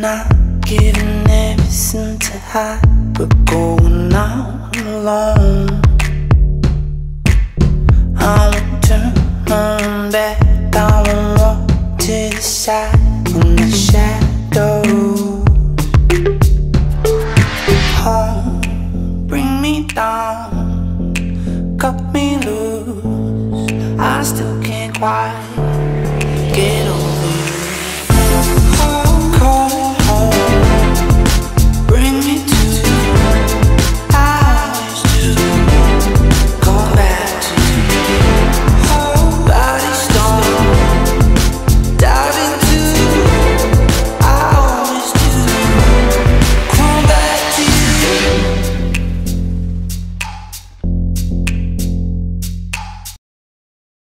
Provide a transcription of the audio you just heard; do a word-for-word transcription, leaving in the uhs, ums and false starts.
not giving everything to hide, but going out alone. I won't turn back, I won't walk to the side in the shadows. Home, bring me down, cut me loose. I still can't quiet